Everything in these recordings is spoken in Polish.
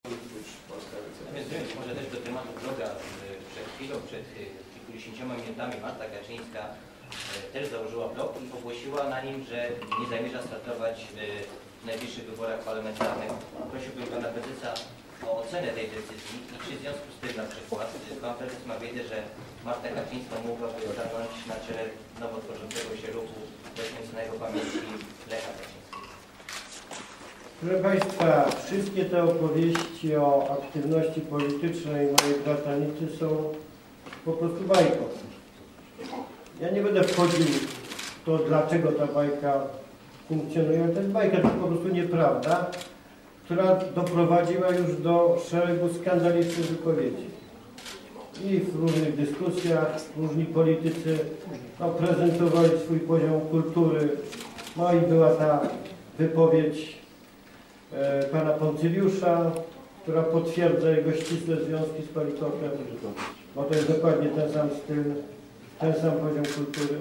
Nawiązując może też do tematu bloga, przed chwilą, przed kilkudziesięcioma minutami Marta Kaczyńska też założyła blog i ogłosiła na nim, że nie zamierza startować w najbliższych wyborach parlamentarnych. Prosiłbym pana prezesa o ocenę tej decyzji i czy w związku z tym na przykład pan prezes ma wiedzę, że Marta Kaczyńska mogłaby stanąć na czele nowo tworzącego się ruchu poświęconego pamięci Lecha Kaczyńskiego. Proszę Państwa, wszystkie te opowieści o aktywności politycznej mojej bratanicy są po prostu bajką. Ja nie będę wchodził w to, dlaczego ta bajka funkcjonuje. To jest bajka, to po prostu nieprawda, która doprowadziła już do szeregu skandalicznych wypowiedzi. I w różnych dyskusjach różni politycy prezentowali swój poziom kultury. No i była ta wypowiedź pana Poncyliusza, która potwierdza jego ścisłe związki z Palikotem, bo to jest dokładnie ten sam styl, ten sam poziom kultury.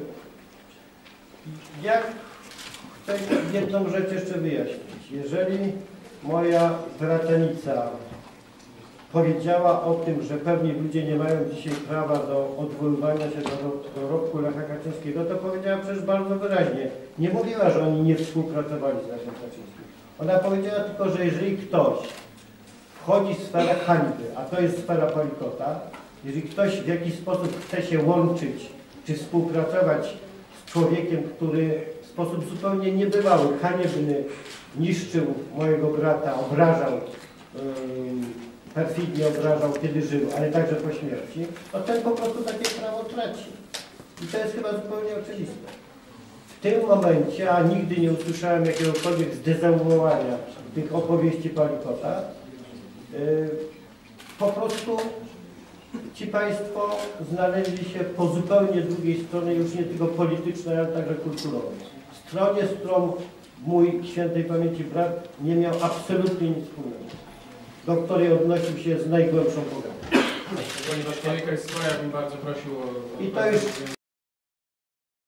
Ja chcę jedną rzecz jeszcze wyjaśnić. Jeżeli moja bratanica powiedziała o tym, że pewni ludzie nie mają dzisiaj prawa do odwoływania się do dorobku Lecha Kaczyńskiego, to powiedziała przecież bardzo wyraźnie. Nie mówiła, że oni nie współpracowali z Lechem Kaczyńskim. Ona powiedziała tylko, że jeżeli ktoś wchodzi w sferę hańby, a to jest sfera Palikota, jeżeli ktoś w jakiś sposób chce się łączyć czy współpracować z człowiekiem, który w sposób zupełnie niebywały, haniebny niszczył mojego brata, obrażał, perfidnie obrażał, kiedy żył, ale także po śmierci, to ten po prostu takie prawo traci. I to jest chyba zupełnie oczywiste. W tym momencie, a nigdy nie usłyszałem jakiegokolwiek zdezawuowania tych opowieści Palikota, po prostu ci Państwo znaleźli się po zupełnie drugiej stronie, już nie tylko politycznej, ale także kulturowej. Stronie, z którą mój świętej pamięci brat nie miał absolutnie nic wspólnego, do której odnosił się z najgłębszą pogardą. Ponieważ kolejka jest swoja, bym bardzo prosił o... I to już